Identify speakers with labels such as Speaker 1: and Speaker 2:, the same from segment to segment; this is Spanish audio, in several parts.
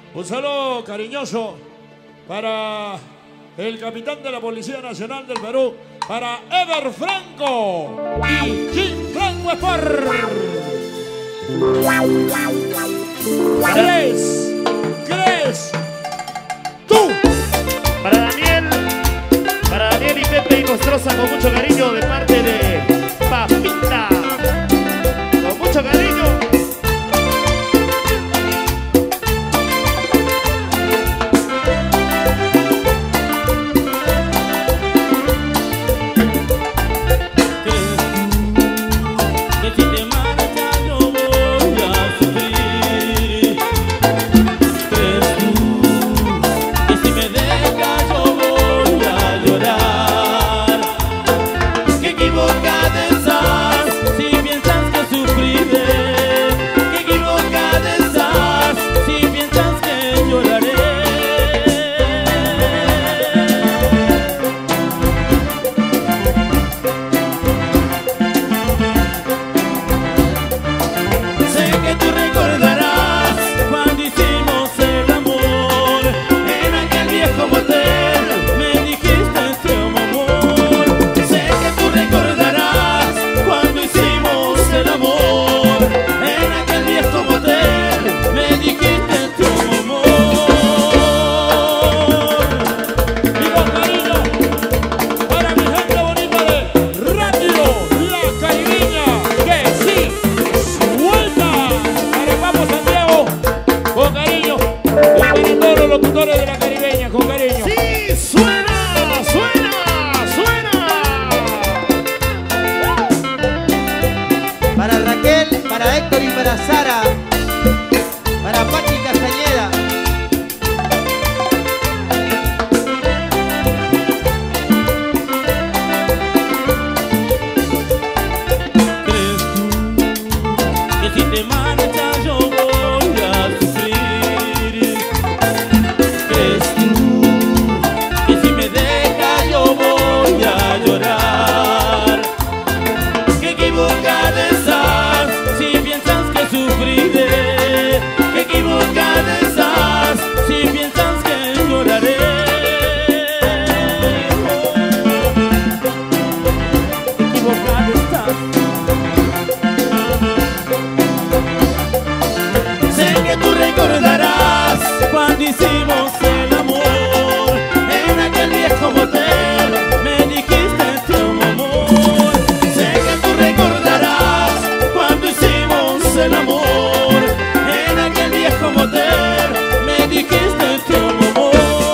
Speaker 1: Un saludo cariñoso para el capitán de la Policía Nacional del Perú, para Ever Franco y Jim Franco Sport. ¿Crees? ¡Tú!
Speaker 2: Para Daniel y Pepe y Nostroza, con mucho cariño de parte de Papita. Con mucho cariño.
Speaker 1: Locutores de la Caribeña, con cariño.
Speaker 2: ¡Sí! ¡Suena!
Speaker 3: Para Raquel, para Héctor y para Sara, para Pati Castañeda.
Speaker 4: ¿Crees tú que si te marchas yo voy a sufrir? ¿Crees tú que si me dejas yo voy a llorar? ¿Qué equivocada estás si piensas que sufriré? ¿Qué equivocada estás si piensas que lloraré? ¿Qué equivocada estás? Sé que tú recordarás cuando hicimos el amor en aquel viejo motel. Me dijiste te amo, amor. Sé que tú recordarás cuando hicimos el amor en aquel viejo motel. Me dijiste te amo, amor.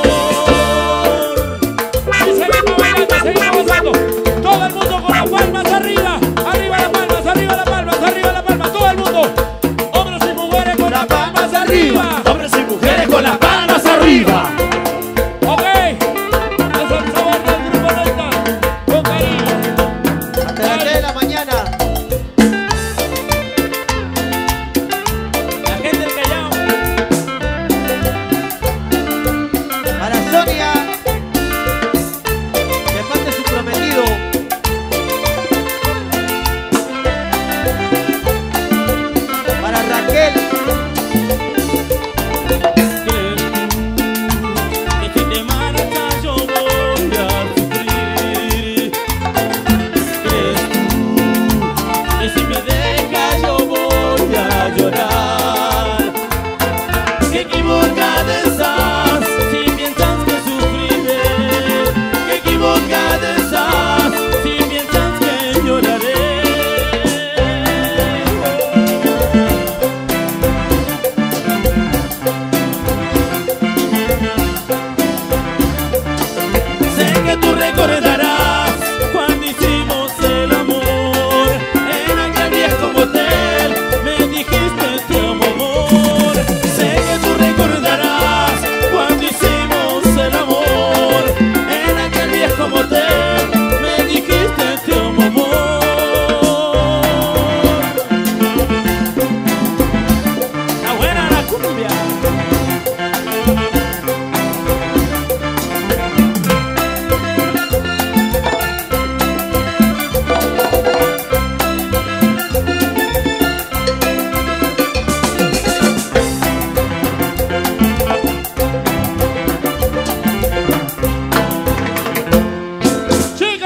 Speaker 1: Y seguimos bailando. Todo el mundo con las palmas arriba. Arriba las palmas, arriba las palmas, arriba las palmas. Todo el mundo. Hombres y mujeres con las palmas arriba.
Speaker 2: Hombres y mujeres con las palmas arriba.
Speaker 1: Ok. Es el sabor del Grupo Delta. Con cariño.
Speaker 3: Hasta las 3 de la mañana.
Speaker 4: La gente del Callao.
Speaker 3: Para Sonia, de parte de su prometido. Para Raquel,
Speaker 4: ¿Crees tú que si te marchas yo voy a sufrir? ¿Crees tú que si me dejas yo voy a llorar? ¿Qué equivocada estás si piensas que sufriré? ¿Qué equivocada estás si piensas que lloraré? Sé que tú recordarás cuando hicimos el amor en aquel viejo motel. Me dijiste te amo, amor. Sé que tú recordarás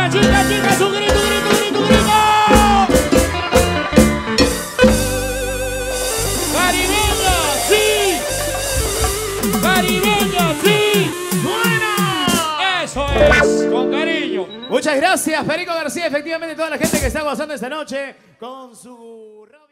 Speaker 1: chicas, un grito, grito, grito, grito. Caribeña, sí. Caribeña, sí. ¡Buena! Eso es, con cariño.
Speaker 2: Muchas gracias, Perico García. Efectivamente, toda la gente que está gozando esta noche con su...